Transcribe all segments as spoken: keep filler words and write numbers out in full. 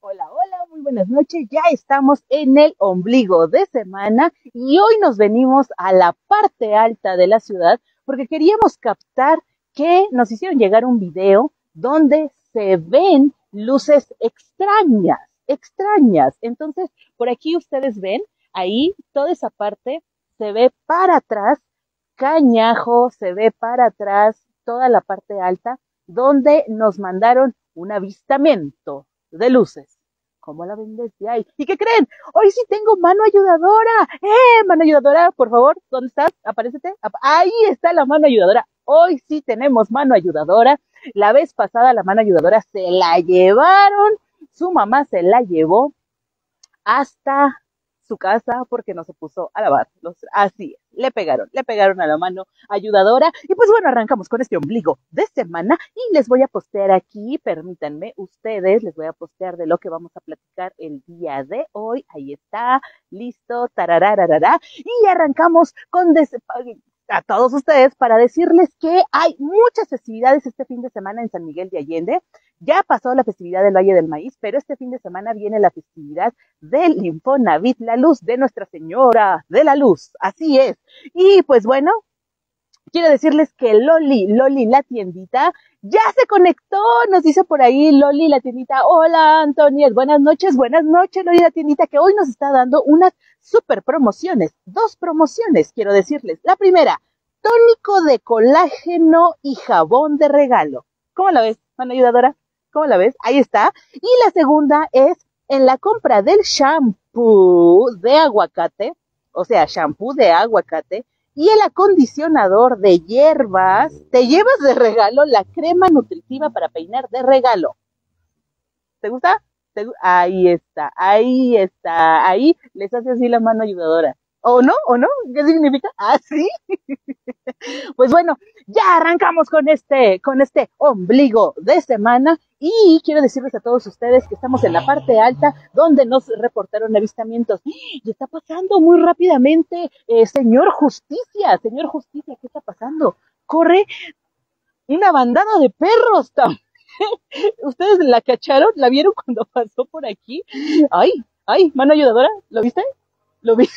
Hola, hola, muy buenas noches. Ya estamos en el ombligo de semana y hoy nos venimos a la parte alta de la ciudad porque queríamos captar que nos hicieron llegar un video donde se ven luces extrañas, extrañas. Entonces, por aquí ustedes ven, ahí toda esa parte se ve para atrás, Cañajo, se ve para atrás toda la parte alta donde nos mandaron un avistamiento de luces. ¿Cómo la ven desde ahí? ¿Y qué creen? Hoy sí tengo mano ayudadora. ¡Eh, mano ayudadora, por favor! ¿Dónde estás? Aparécete. Ahí está la mano ayudadora. Hoy sí tenemos mano ayudadora. La vez pasada la mano ayudadora se la llevaron. Su mamá se la llevó hasta su casa porque no se puso a lavar. Los, así es, le pegaron, le pegaron a la mano ayudadora. Y pues bueno, arrancamos con este ombligo de semana y les voy a postear aquí, permítanme ustedes, les voy a postear de lo que vamos a platicar el día de hoy. Ahí está, listo, tararararara. Y arrancamos con des a todos ustedes para decirles que hay muchas festividades este fin de semana en San Miguel de Allende. Ya pasó la festividad del Valle del Maíz, pero este fin de semana viene la festividad del Infonavit, la luz de Nuestra Señora de la Luz. Así es. Y pues bueno, quiero decirles que Loli, Loli la tiendita, ya se conectó, nos dice por ahí Loli la tiendita. Hola Antoniel, buenas noches, buenas noches Loli la tiendita, que hoy nos está dando unas super promociones, dos promociones quiero decirles. La primera, tónico de colágeno y jabón de regalo. ¿Cómo la ves, mano ayudadora? ¿Cómo la ves? Ahí está. Y la segunda es en la compra del shampoo de aguacate, o sea, shampoo de aguacate, y el acondicionador de hierbas, te llevas de regalo la crema nutritiva para peinar de regalo. ¿Te gusta? ¿Te gu ahí está, ahí está, ahí les hace así la mano ayudadora. ¿O no? ¿O no? ¿Qué significa? ¿Ah, sí? Pues bueno, ya arrancamos con este, con este ombligo de semana y quiero decirles a todos ustedes que estamos en la parte alta donde nos reportaron avistamientos. Y está pasando muy rápidamente, eh, señor Justicia, señor Justicia, ¿qué está pasando? Corre una bandada de perros también. ¿Ustedes la cacharon? ¿La vieron cuando pasó por aquí? Ay, ay, mano ayudadora, ¿lo viste? ¿Lo vi?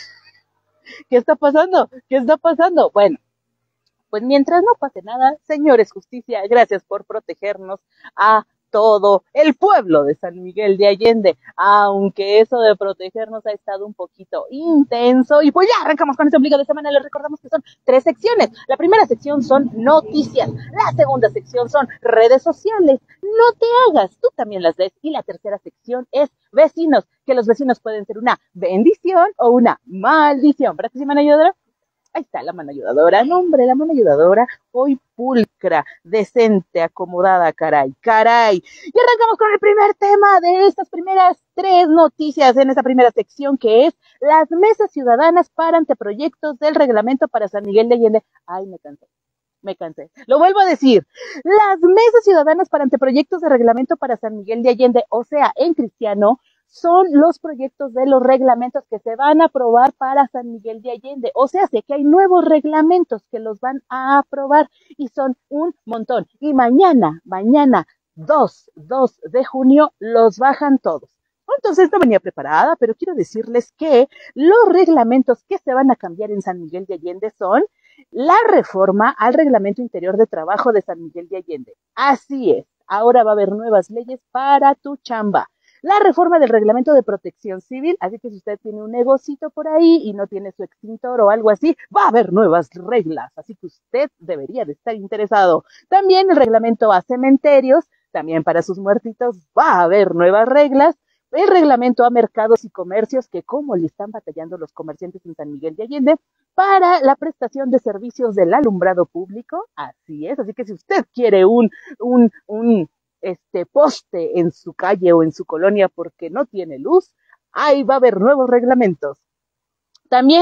¿Qué está pasando? ¿Qué está pasando? Bueno, pues mientras no pase nada, señores Justicia, gracias por protegernos a todo el pueblo de San Miguel de Allende, aunque eso de protegernos ha estado un poquito intenso. Y pues ya arrancamos con este ombligo de semana. Les recordamos que son tres secciones. La primera sección son noticias, la segunda sección son redes sociales, no te hagas, tú también las ves, y la tercera sección es vecinos, que los vecinos pueden ser una bendición o una maldición. ¿Verdad que sí, mano ayudadora? Ahí está la mano ayudadora. No, hombre, la mano ayudadora hoy pulcra, decente, acomodada, caray, caray. Y arrancamos con el primer tema de estas primeras tres noticias en esta primera sección, que es las mesas ciudadanas para anteproyectos del reglamento para San Miguel de Allende. Ay, me cansé. Me cansé. Lo vuelvo a decir. Las mesas ciudadanas para anteproyectos de reglamento para San Miguel de Allende, o sea, en cristiano, son los proyectos de los reglamentos que se van a aprobar para San Miguel de Allende. O sea, sé que hay nuevos reglamentos que los van a aprobar y son un montón. Y mañana, mañana, dos de junio, los bajan todos. Entonces no venía preparada, pero quiero decirles que los reglamentos que se van a cambiar en San Miguel de Allende son la reforma al reglamento interior de trabajo de San Miguel de Allende. Así es, ahora va a haber nuevas leyes para tu chamba. La reforma del reglamento de protección civil, así que si usted tiene un negocito por ahí y no tiene su extintor o algo así, va a haber nuevas reglas, así que usted debería de estar interesado. También el reglamento a cementerios, también para sus muertitos va a haber nuevas reglas. El reglamento a mercados y comercios, que como le están batallando los comerciantes en San Miguel de Allende, para la prestación de servicios del alumbrado público, así es, así que si usted quiere un, un, un, este poste en su calle o en su colonia porque no tiene luz, ahí va a haber nuevos reglamentos. También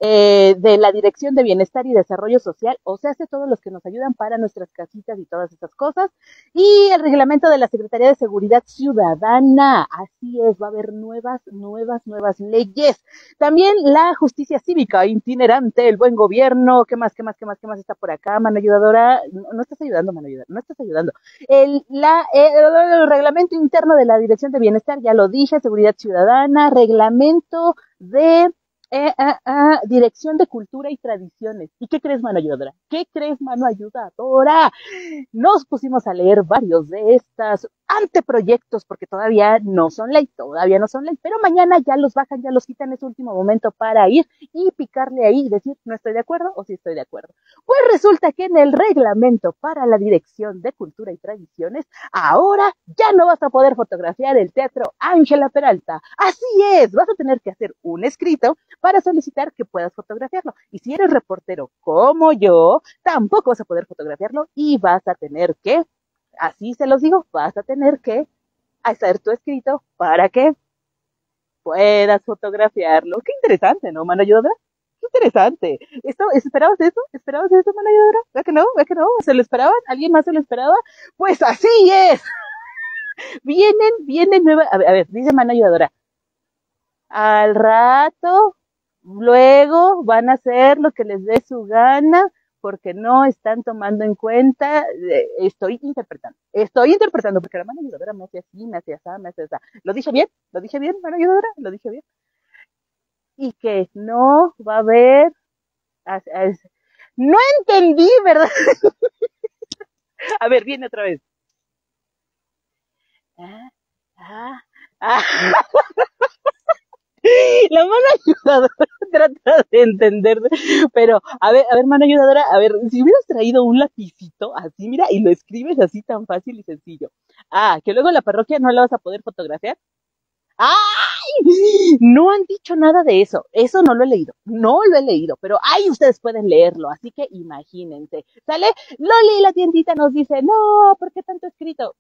eh, de la Dirección de Bienestar y Desarrollo Social, o sea, hace todos los que nos ayudan para nuestras casitas y todas esas cosas, y el reglamento de la Secretaría de Seguridad Ciudadana, así es, va a haber nuevas, nuevas, nuevas leyes. También la justicia cívica itinerante, el buen gobierno, ¿qué más, qué más, qué más, qué más está por acá, mano ayudadora? No, no estás ayudando, mano ayudadora, no estás ayudando. El, la, el, el reglamento interno de la Dirección de Bienestar, ya lo dije, Seguridad Ciudadana, reglamento de Eh, eh, eh, Dirección de Cultura y Tradiciones. ¿Y qué crees, mano ayudadora? ¿Qué crees, mano ayudadora? Nos pusimos a leer varios de estas anteproyectos porque todavía no son ley, todavía no son ley, pero mañana ya los bajan, ya los quitan en ese último momento para ir y picarle ahí y decir no estoy de acuerdo o sí estoy de acuerdo. Pues resulta que en el reglamento para la Dirección de Cultura y Tradiciones, ahora ya no vas a poder fotografiar el Teatro Ángela Peralta. Así es, vas a tener que hacer un escrito para solicitar que puedas fotografiarlo. Y si eres reportero como yo, tampoco vas a poder fotografiarlo y vas a tener que, así se los digo, vas a tener que hacer tu escrito para que puedas fotografiarlo. Qué interesante, ¿no, mano ayudadora? Qué interesante. ¿Esto, ¿Esperabas eso? ¿Esperabas eso, mano ayudadora? ¿Verdad que no? ¿Verdad que no? ¿Se lo esperaban? ¿Alguien más se lo esperaba? Pues así es. Vienen, vienen nuevas, a ver, a ver, dice mano ayudadora, al rato, luego van a hacer lo que les dé su gana, porque no están tomando en cuenta, eh, estoy interpretando, estoy interpretando, porque la mano ayudadora me hace así, me hace así, me hace así. ¿Lo dije bien? ¿Lo dije bien, mano ayudadora? ¿Lo dije bien? Y que no va a haber, as, as, no entendí, ¿verdad? A ver, viene otra vez. Ah, ah, ah. La mano ayudadora trata de entender, pero a ver, a ver, mano ayudadora, a ver, si hubieras traído un lapicito así, mira, y lo escribes así tan fácil y sencillo. Ah, que luego la parroquia no la vas a poder fotografiar. ¡Ay! No han dicho nada de eso. Eso no lo he leído. No lo he leído, pero ahí ustedes pueden leerlo. Así que imagínense. ¿Sale? Loli, la tiendita, nos dice, no, ¿por qué tanto escrito?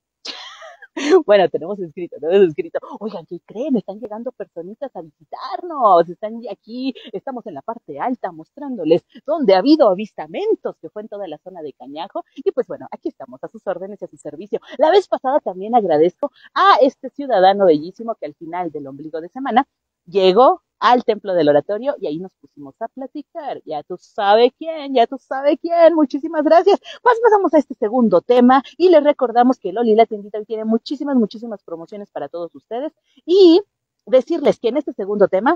Bueno, tenemos escrito, tenemos escrito. Oigan, ¿qué creen? Están llegando personitas a visitarnos. Están aquí, estamos en la parte alta mostrándoles dónde ha habido avistamientos, que fue en toda la zona de Cañajo. Y pues bueno, aquí estamos a sus órdenes y a su servicio. La vez pasada también agradezco a este ciudadano bellísimo que al final del ombligo de semana llegó al templo del oratorio y ahí nos pusimos a platicar. Ya tú sabes quién, ya tú sabes quién. Muchísimas gracias. Pues pasamos a este segundo tema y les recordamos que Loli la tiendita hoy tiene muchísimas, muchísimas promociones para todos ustedes y decirles que en este segundo tema,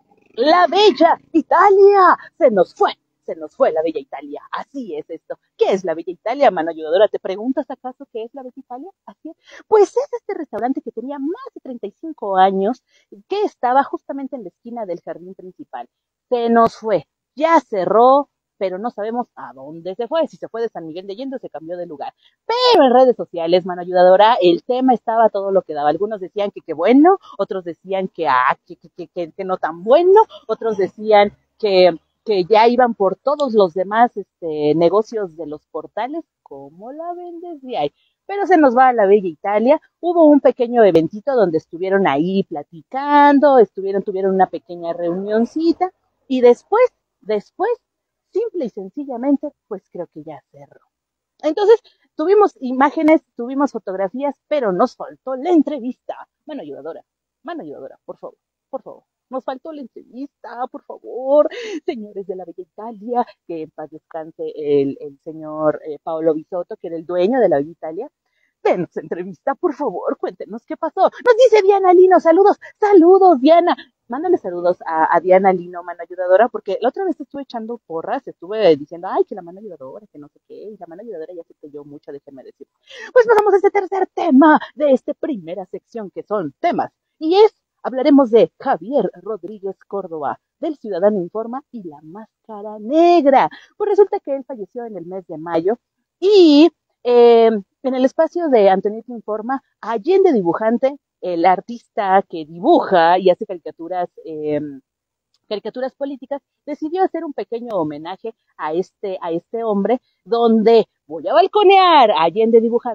la bella Italia se nos fue. Se nos fue la bella Italia. Así es esto. ¿Qué es la bella Italia, mano ayudadora? ¿Te preguntas acaso qué es la bella Italia? Así es. Pues es este restaurante que tenía más de treinta y cinco años, que estaba justamente en la esquina del jardín principal. Se nos fue. Ya cerró, pero no sabemos a dónde se fue. Si se fue de San Miguel de Allende, se cambió de lugar. Pero en redes sociales, mano ayudadora, el tema estaba todo lo que daba. Algunos decían que qué bueno, otros decían que, ah, que, que, que, que no tan bueno, otros decían que que ya iban por todos los demás este, negocios de los portales. ¿Cómo la vendes de ahí? Pero se nos va a la bella Italia. Hubo un pequeño eventito donde estuvieron ahí platicando, estuvieron, tuvieron una pequeña reunioncita y después, después, simple y sencillamente, pues creo que ya cerró. Entonces, tuvimos imágenes, tuvimos fotografías, pero nos faltó la entrevista. Mano ayudadora, mano ayudadora, por favor, por favor. Nos faltó la entrevista, por favor, señores de la Bella Italia, que en paz descanse el, el señor eh, Paolo Bisotto, que era el dueño de la Bella Italia. Denos entrevista, por favor, cuéntenos qué pasó. Nos dice Diana Lino, saludos, saludos, Diana. Mándale saludos a, a Diana Lino, mano ayudadora, porque la otra vez estuve echando porras, estuve diciendo, ay, que la mano ayudadora, que no sé qué, y la mano ayudadora ya se cayó mucho, déjenme decir. Pues pasamos a este tercer tema de esta primera sección, que son temas, y es hablaremos de Javier Rodríguez Córdoba, del Ciudadano Informa y la Máscara Negra. Pues resulta que él falleció en el mes de mayo y eh, en el espacio de Antonito Informa, Allende Dibujante, el artista que dibuja y hace caricaturas, eh, caricaturas políticas, decidió hacer un pequeño homenaje a este, a este hombre, donde voy a balconear a Allende Dibujante.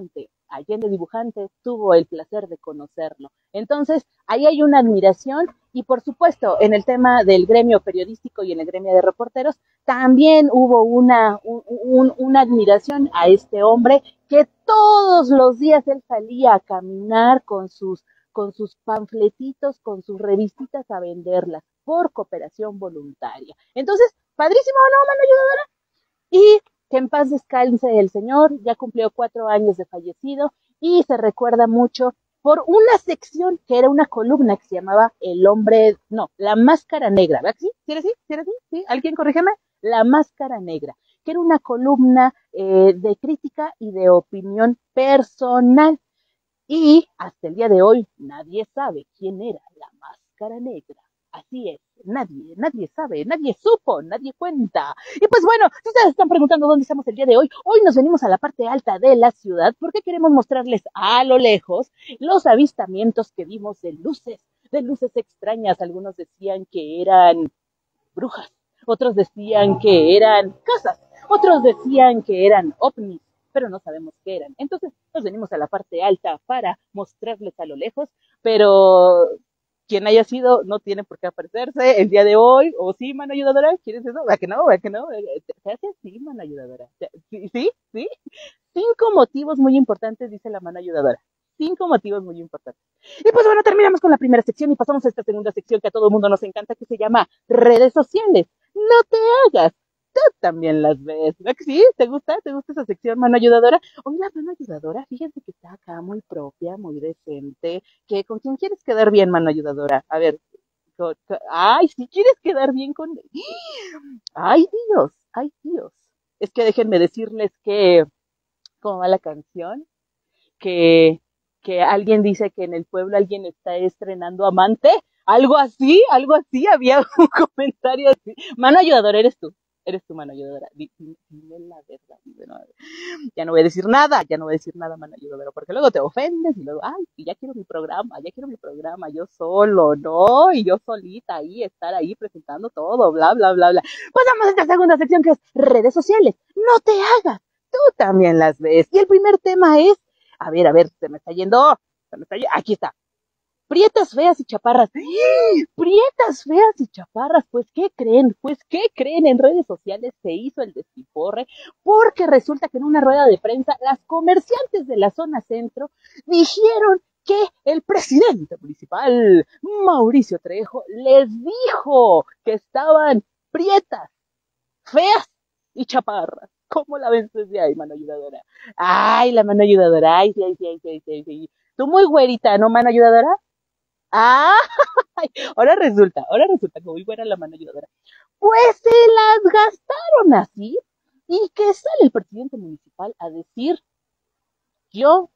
Allende Dibujante tuvo el placer de conocerlo. Entonces, ahí hay una admiración y por supuesto, en el tema del gremio periodístico y en el gremio de reporteros, también hubo una, un, un, una admiración a este hombre que todos los días él salía a caminar con sus, con sus panfletitos, con sus revistitas a venderlas por cooperación voluntaria. Entonces, padrísimo, ¿no, mano ayudadora? Y que en paz descanse el señor, ya cumplió cuatro años de fallecido y se recuerda mucho por una sección que era una columna que se llamaba El hombre, no, La Máscara Negra, ¿verdad que sí? ¿Sí era así? ¿Sí era así? ¿Sí? ¿Alguien corrígeme? La Máscara Negra, que era una columna eh, de crítica y de opinión personal. Y hasta el día de hoy nadie sabe quién era la Máscara Negra. Así es, nadie, nadie sabe, nadie supo, nadie cuenta. Y pues bueno, si ustedes están preguntando dónde estamos el día de hoy, hoy nos venimos a la parte alta de la ciudad porque queremos mostrarles a lo lejos los avistamientos que vimos de luces, de luces extrañas. Algunos decían que eran brujas, otros decían que eran casas, otros decían que eran ovnis, pero no sabemos qué eran. Entonces nos venimos a la parte alta para mostrarles a lo lejos, pero quien haya sido no tiene por qué aparecerse el día de hoy, o sí, mano ayudadora, ¿quieres eso? ¿Va que no? ¿Va que no? Se hace así, mano ayudadora. ¿Sí? ¿Sí? ¿Sí? Cinco motivos muy importantes, dice la mano ayudadora. Cinco motivos muy importantes. Y pues bueno, terminamos con la primera sección y pasamos a esta segunda sección que a todo el mundo nos encanta, que se llama redes sociales. No te hagas, tú también las ves. ¿No que sí? ¿Te gusta? ¿Te gusta esa sección, mano ayudadora? Hoy la mano ayudadora, fíjense que está acá muy propia, muy decente. ¿Qué? ¿Con quién quieres quedar bien, mano ayudadora? A ver, con, con, ay, si quieres quedar bien con... Ay, Dios, ay, Dios. Es que déjenme decirles que, ¿cómo va la canción? Que, que alguien dice que en el pueblo alguien está estrenando amante, algo así, algo así, había un comentario así. Mano ayudadora, eres tú, eres tu mano ayudadora, dime, dime la verdad, dime la verdad. Ya no voy a decir nada, ya no voy a decir nada, mano ayudadora, porque luego te ofendes y luego, ay, ya quiero mi programa, ya quiero mi programa, yo solo, ¿no? Y yo solita ahí, estar ahí presentando todo, bla, bla, bla, bla. Pasamos a esta segunda sección que es redes sociales, no te hagas, tú también las ves. Y el primer tema es, a ver, a ver, se me está yendo, se me está yendo, aquí está. Prietas, feas y chaparras. Prietas, feas y chaparras. Pues, ¿qué creen? Pues, ¿qué creen? En redes sociales se hizo el despiporre porque resulta que en una rueda de prensa las comerciantes de la zona centro dijeron que el presidente municipal, Mauricio Trejo, les dijo que estaban prietas, feas y chaparras. ¿Cómo la ves desde ahí, mano ayudadora? Ay, la mano ayudadora. Ay, sí, ay, sí, ay, sí, ay, sí, ay, sí. Tú muy güerita, ¿no, mano ayudadora? Ah, ahora resulta, ahora resulta que muy buena la mano ayudadora. Pues se las gastaron así y que sale el presidente municipal a decir, yo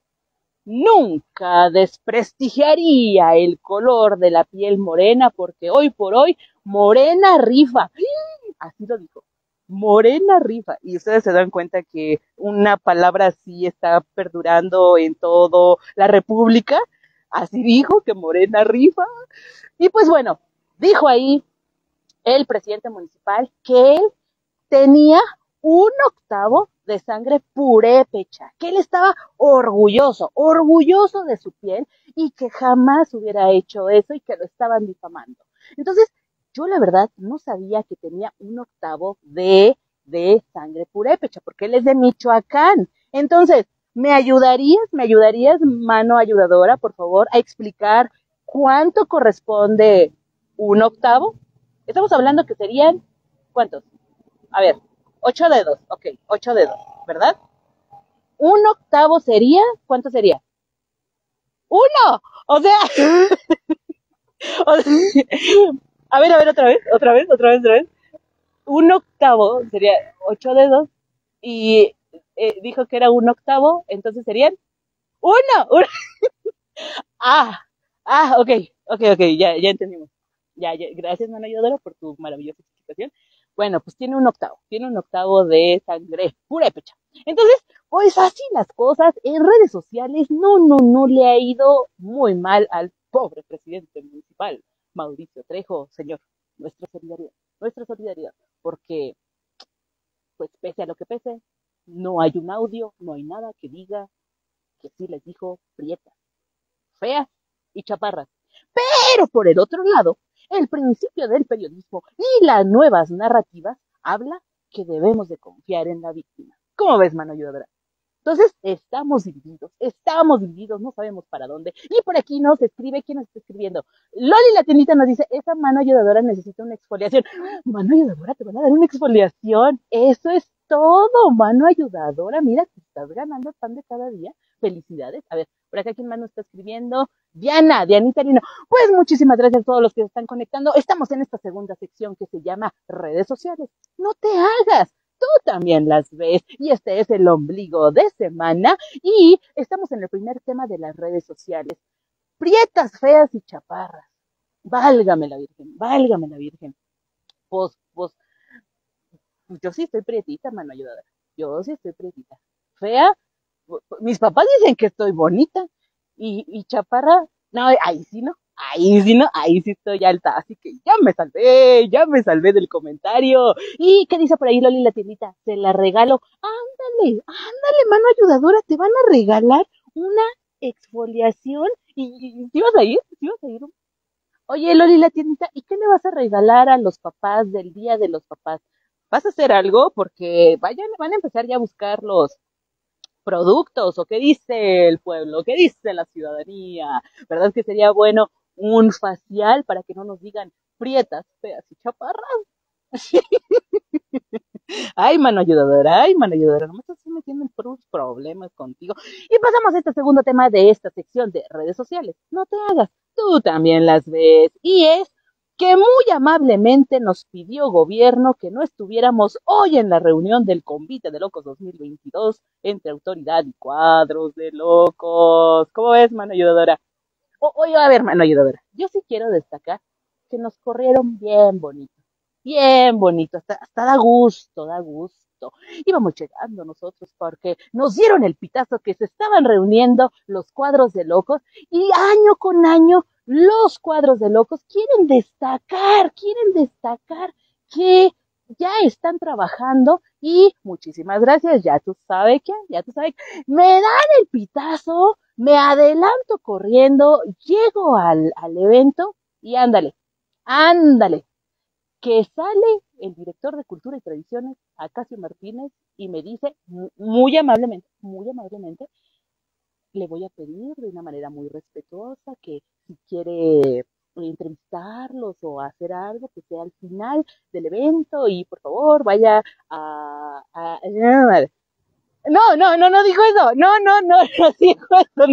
nunca desprestigiaría el color de la piel morena porque hoy por hoy morena rifa. Así lo dijo. Morena rifa. Y ustedes se dan cuenta que una palabra así está perdurando en toda la República. Así dijo que Morena rifa. Y pues bueno, dijo ahí el presidente municipal que él tenía un octavo de sangre purépecha, que él estaba orgulloso, orgulloso de su piel y que jamás hubiera hecho eso y que lo estaban difamando. Entonces, yo la verdad no sabía que tenía un octavo de, de sangre purépecha, porque él es de Michoacán. Entonces, ¿me ayudarías, me ayudarías, mano ayudadora, por favor, a explicar cuánto corresponde un octavo? Estamos hablando que serían, ¿cuántos? A ver, ocho dedos, ok, ocho dedos, ¿verdad? Un octavo sería, ¿cuánto sería? ¡Uno! O sea, o sea, a ver, a ver, otra vez, otra vez, otra vez, otra vez. Un octavo sería ocho dedos y eh, dijo que era un octavo, entonces serían uno. uno. Ah, ah, ok, ok, ok, ya, ya entendimos. Ya, ya, gracias, mano ayudadora, por tu maravillosa explicación. Bueno, pues tiene un octavo, tiene un octavo de sangre purépecha. Entonces, pues así las cosas, en redes sociales, no, no, no le ha ido muy mal al pobre presidente municipal, Mauricio Trejo, señor, nuestra solidaridad, nuestra solidaridad, porque, pues pese a lo que pese, no hay un audio, no hay nada que diga que sí les dijo prietas, feas y chaparras. Pero por el otro lado, el principio del periodismo y las nuevas narrativas habla que debemos de confiar en la víctima. ¿Cómo ves, mano ayudadora? Entonces, estamos divididos, estamos divididos, no sabemos para dónde. Y por aquí nos escribe, ¿quién nos está escribiendo? Loli la tiendita nos dice, esa mano ayudadora necesita una exfoliación. Mano ayudadora, te van a dar una exfoliación. Eso es todo, mano ayudadora. Mira, te estás ganando el pan de cada día. Felicidades. A ver, por acá, ¿quién más nos está escribiendo? Diana, Dianita Lino. Pues muchísimas gracias a todos los que se están conectando. Estamos en esta segunda sección que se llama redes sociales. No te hagas. Tú también las ves y este es el ombligo de semana y estamos en el primer tema de las redes sociales. Prietas, feas y chaparras. Válgame la Virgen, válgame la Virgen. Pues, pues, yo sí estoy prietita, mano ayudadora. Yo sí estoy prietita. Fea, mis papás dicen que estoy bonita y, y chaparra, no, ahí sí no. Ahí sí, ¿no? Ahí sí estoy alta, así que ya me salvé, ya me salvé del comentario. ¿Y qué dice por ahí Loli la tiendita? Se la regalo. Ándale, ándale, mano ayudadora, te van a regalar una exfoliación. ¿Y si vas a ir? ¿Si vas a ir? Oye, Loli la tiendita, ¿y qué le vas a regalar a los papás del Día de los Papás? ¿Vas a hacer algo? Porque vayan, van a empezar ya a buscar los productos, o qué dice el pueblo, qué dice la ciudadanía, ¿verdad que sería bueno un facial para que no nos digan prietas, feas y chaparras? Ay, mano ayudadora, ay, mano ayudadora, no me estás metiendo en problemas contigo. Y pasamos a este segundo tema de esta sección de redes sociales. No te hagas, tú también las ves. Y es que muy amablemente nos pidió gobierno que no estuviéramos hoy en la reunión del Convite de Locos dos mil veintidós entre autoridad y cuadros de locos. ¿Cómo ves, mano ayudadora? O, oye, a ver, mano ayudadora, yo sí quiero destacar que nos corrieron bien bonito, bien bonito, hasta, hasta da gusto, da gusto. Íbamos llegando nosotros porque nos dieron el pitazo que se estaban reuniendo los cuadros de locos y año con año los cuadros de locos quieren destacar, quieren destacar que ya están trabajando y muchísimas gracias, ya tú sabes que, ya tú sabes, me dan el pitazo, me adelanto corriendo, llego al, al evento y ándale, ándale, que sale el director de Cultura y Tradiciones, Acacio Martínez, y me dice muy amablemente, muy amablemente, le voy a pedir de una manera muy respetuosa que si quiere entrevistarlos o hacer algo que sea al final del evento y por favor vaya a... a no, no, no, no dijo eso, no, no, no, no dijo eso,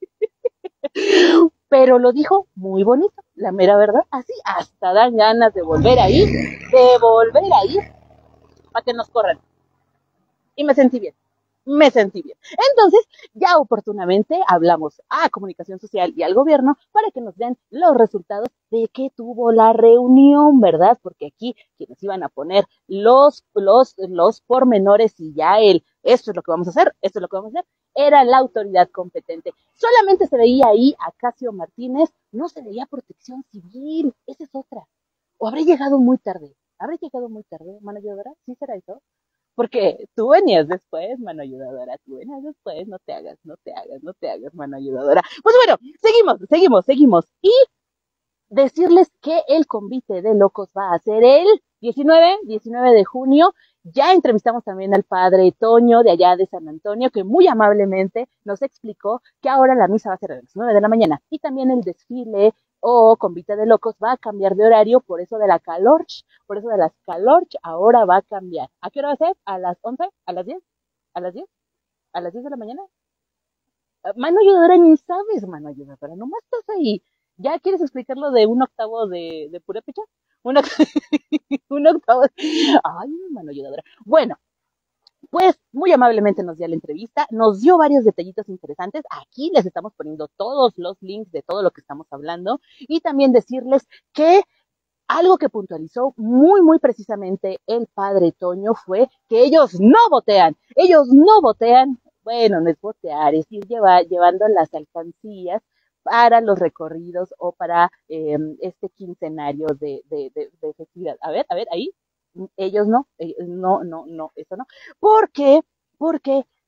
no. Pero lo dijo muy bonito, la mera verdad, así hasta dan ganas de volver a ir, de volver a ir para que nos corran. Y me sentí bien, me sentí bien. Entonces, ya oportunamente hablamos a Comunicación Social y al gobierno para que nos den los resultados de qué tuvo la reunión, ¿verdad? Porque aquí quienes iban a poner los, los, los pormenores y ya el, esto es lo que vamos a hacer, esto es lo que vamos a hacer, era la autoridad competente. Solamente se veía ahí a Acacio Martínez, no se veía Protección Civil, esa es otra. O habré llegado muy tarde, habré llegado muy tarde, mano ayudadora, ¿sí será eso? Porque tú venías después, mano ayudadora, tú venías después, no te hagas, no te hagas, no te hagas, mano ayudadora. Pues bueno, seguimos, seguimos, seguimos. Y decirles que el convite de locos va a ser el diecinueve, diecinueve de junio. Ya entrevistamos también al padre Toño de allá de San Antonio, que muy amablemente nos explicó que ahora la misa va a ser a las nueve de la mañana y también el desfile o convite de locos va a cambiar de horario por eso de la calorch, por eso de las calorch ahora va a cambiar. ¿A qué hora va a ser? ¿A las once? ¿A las diez? ¿A las diez? ¿A las diez de la mañana? Mano ayudadora, ni sabes, mano ayudadora, nomás estás ahí. ¿Ya quieres explicarlo de un octavo de, de purépecha? Un, un octavo. Ay, mano ayudadora. Bueno, pues muy amablemente nos dio la entrevista, nos dio varios detallitos interesantes. Aquí les estamos poniendo todos los links de todo lo que estamos hablando y también decirles que algo que puntualizó muy, muy precisamente el padre Toño fue que ellos no votean, ellos no votean, bueno, no es votear, es ir lleva, llevando las alcancías para los recorridos o para eh, este quincenario de, de, de, de festividad. A ver, a ver, ahí, ellos no, ellos no, no, no, eso no. ¿Por qué? Porque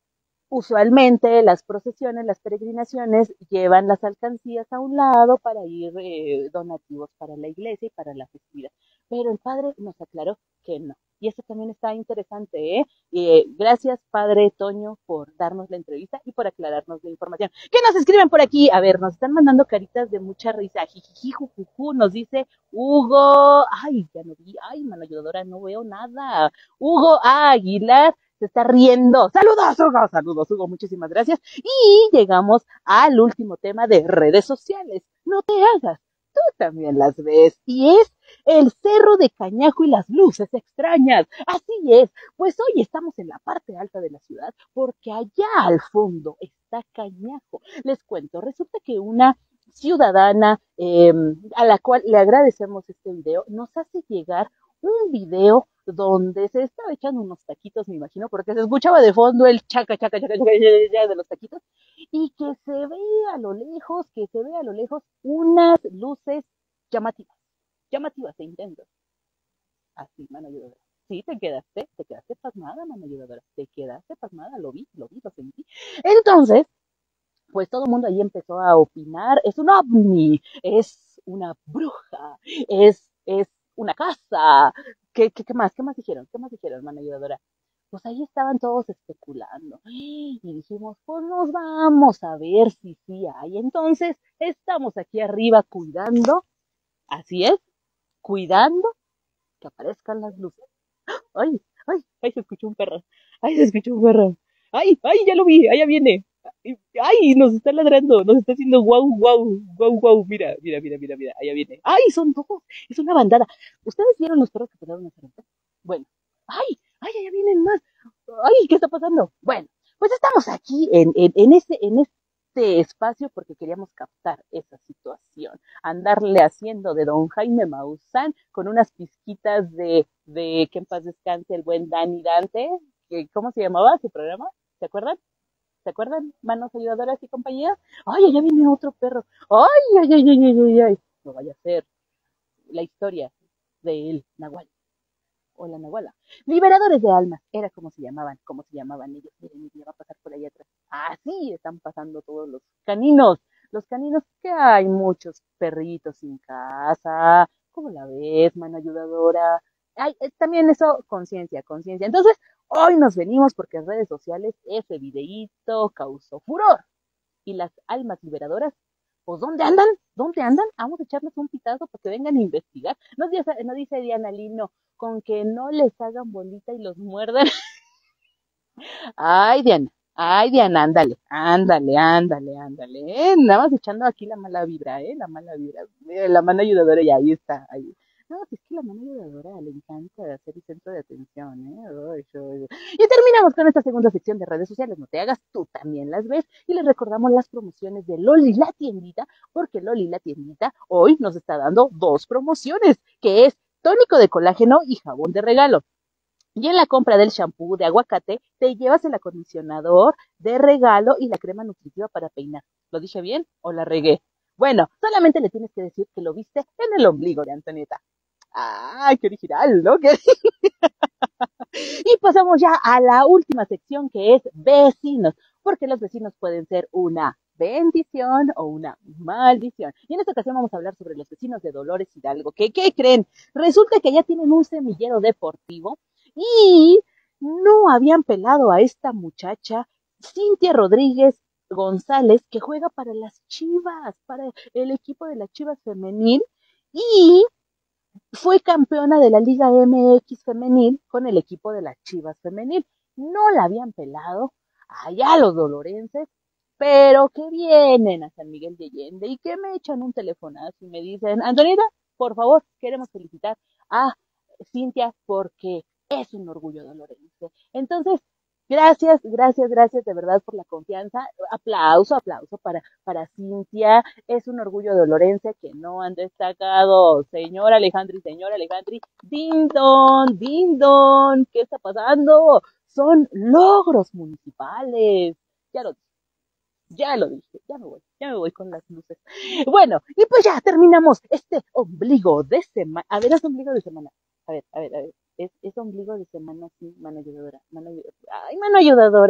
Usualmente las procesiones, las peregrinaciones llevan las alcancías a un lado para ir eh, donativos para la iglesia y para la festividad. Pero el padre nos aclaró que no. Y eso también está interesante, ¿eh? Eh, gracias, padre Toño, por darnos la entrevista y por aclararnos la información. ¿Qué nos escriben por aquí? A ver, nos están mandando caritas de mucha risa. Jijiji, jujuju, nos dice Hugo. Ay, ya no vi. Ay, mano ayudadora, no veo nada. Hugo Aguilar se está riendo. Saludos, Hugo, saludos, Hugo, muchísimas gracias. Y llegamos al último tema de redes sociales. No te hagas, tú también las ves. Y es el Cerro de Cañajo y las luces extrañas. Así es, pues hoy estamos en la parte alta de la ciudad porque allá al fondo está Cañajo. Les cuento, resulta que una ciudadana eh, a la cual le agradecemos este video nos hace llegar un video donde se estaba echando unos taquitos, me imagino, porque se escuchaba de fondo el chaca, chaca, chaca, chaca, chaca de los taquitos, y que se ve a lo lejos, que se ve a lo lejos unas luces llamativas, llamativas e intensas. Así, mano ayudadora. Sí, te quedaste, te quedaste pasmada, mano ayudadora, te quedaste pasmada, lo vi, lo vi, lo sentí. Entonces, pues todo el mundo ahí empezó a opinar, es un ovni, es una bruja, es, es una casa. ¿Qué, qué, qué más? ¿Qué más dijeron? ¿Qué más dijeron, mano ayudadora? Pues ahí estaban todos especulando. Y dijimos, pues nos vamos a ver si sí hay. Entonces, estamos aquí arriba cuidando, así es, cuidando que aparezcan las luces. ¡Ay! ¡Ay! ¡Ay! Se escuchó un perro. ¡Ay! Se escuchó un perro. ¡Ay! ¡Ay! Ya lo vi. Allá viene. ¡Ay! Nos está ladrando. Nos está haciendo guau, guau, guau, guau. Mira, mira, mira, mira, mira. Allá viene. ¡Ay! Son dos. Es una bandada. ¿Ustedes vieron los perros que pegaron hace rato? Bueno. ¡Ay! ¡Ay! Allá vienen más. ¡Ay! ¿Qué está pasando? Bueno, pues estamos aquí en, en, en este, en este espacio porque queríamos captar esa situación. Andarle haciendo de don Jaime Maussan con unas pizquitas de, de que en paz descanse el buen Dani Dante. Que, ¿cómo se llamaba su programa? ¿Se acuerdan? ¿Se acuerdan? Manos ayudadoras y compañía. ¡Ay! Allá viene otro perro. ¡Ay! ¡Ay! ¡Ay! ¡Ay! ¡Ay! ¡Ay! ay! No vaya a ser la historia del Nahual o la Nahuala. Liberadores de almas, era como se llamaban, como se llamaban ellos. Miren, ya va a pasar por ahí atrás. Así están pasando todos los caninos. Los caninos que hay muchos perritos sin casa. ¿Cómo la ves, mano ayudadora? Ay, también eso, conciencia, conciencia. Entonces, hoy nos venimos porque en redes sociales ese videíto causó furor. Y las almas liberadoras, pues ¿dónde andan? ¿Dónde andan? Vamos a echarles un pitazo para que vengan a investigar. No dice, no dice Diana Lino, con que no les hagan bolita y los muerdan. Ay, Diana, ay, Diana, ándale, ándale, ándale, ándale. ¿Eh? Nada más echando aquí la mala vibra, ¿eh? La mala vibra. La mano ayudadora ya, ahí está, ahí. No, es que la mano ayudadora le encanta ser el centro de atención, ¿eh? Ay, ay. Y terminamos con esta segunda sección de redes sociales. No te hagas, tú también las ves. Y les recordamos las promociones de Loli la tiendita, porque Loli la tiendita hoy nos está dando dos promociones, que es tónico de colágeno y jabón de regalo. Y en la compra del shampoo de aguacate, te llevas el acondicionador de regalo y la crema nutritiva para peinar. ¿Lo dije bien o la regué? Bueno, solamente le tienes que decir que lo viste en el ombligo de Antonieta. ¡Ay, qué original!, ¿no? ¿Qué? Y pasamos ya a la última sección, que es vecinos, porque los vecinos pueden ser una bendición o una maldición. Y en esta ocasión vamos a hablar sobre los vecinos de Dolores Hidalgo. ¿Qué, qué creen? Resulta que ya tienen un semillero deportivo y no habían pelado a esta muchacha, Cintia Rodríguez González, que juega para las Chivas, para el equipo de las Chivas femenil, y fue campeona de la Liga M X femenil con el equipo de las Chivas femenil. No la habían pelado allá los dolorenses, pero que vienen a San Miguel de Allende y que me echan un telefonazo y me dicen, Antonita, por favor, queremos felicitar a Cintia porque es un orgullo dolorense. Entonces, gracias, gracias, gracias de verdad por la confianza. Aplauso, aplauso para, para Cintia. Es un orgullo dolorense que no han destacado. Señor Alejandri, señor Alejandri, din don, din don, ¿qué está pasando? Son logros municipales. Ya lo dije. Ya lo dije, ya me voy, ya me voy con las luces. Bueno, y pues ya terminamos este ombligo de semana. A ver, es ombligo de semana. A ver, a ver, a ver. Es, es ombligo de semana, sí, mano ayudadora. Mano ayudadora. Ay, mano ayudadora.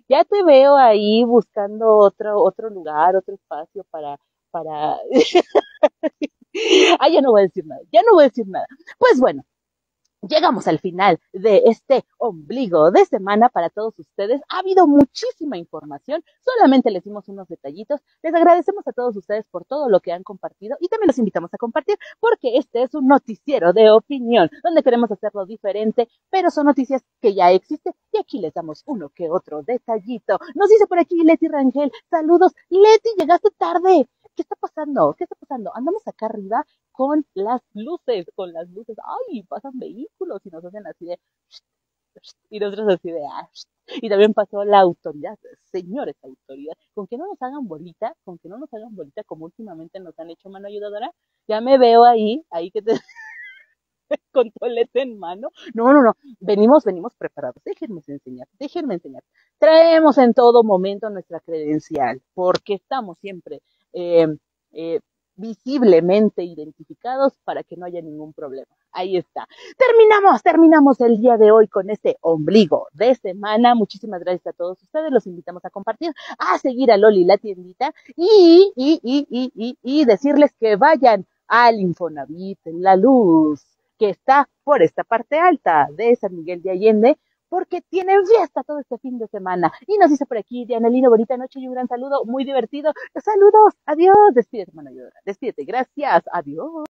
Ya te veo ahí buscando otro, otro lugar, otro espacio para, para, ah, ya no voy a decir nada, ya no voy a decir nada. Pues bueno, llegamos al final de este ombligo de semana para todos ustedes. Ha habido muchísima información, solamente les dimos unos detallitos. Les agradecemos a todos ustedes por todo lo que han compartido y también los invitamos a compartir porque este es un noticiero de opinión donde queremos hacerlo diferente, pero son noticias que ya existen y aquí les damos uno que otro detallito. Nos dice por aquí Leti Rangel, saludos. Leti, llegaste tarde. ¿Qué está pasando? ¿Qué está pasando? Andamos acá arriba con las luces, con las luces. Ay, pasan vehículos y nos hacen así de... Y nosotros así de... Ah, y también pasó la autoridad, señores autoridad, con que no nos hagan bolita, con que no nos hagan bolita como últimamente nos han hecho mano ayudadora. Ya me veo ahí, ahí que te... con tolete en mano. No, no, no, venimos, venimos preparados. Déjenme enseñar, déjenme enseñar. Traemos en todo momento nuestra credencial, porque estamos siempre eh, eh, visiblemente identificados para que no haya ningún problema. Ahí está. Terminamos, terminamos el día de hoy con este ombligo de semana. Muchísimas gracias a todos ustedes. Los invitamos a compartir, a seguir a Loli la tiendita y, y, y, y, y, y decirles que vayan al Infonavit, la luz, que está por esta parte alta de San Miguel de Allende, porque tienen fiesta todo este fin de semana. Y nos dice por aquí Diana Lino, bonita noche y un gran saludo, muy divertido. Saludos, adiós, despídete, hermana Yodora, despídete, gracias, adiós.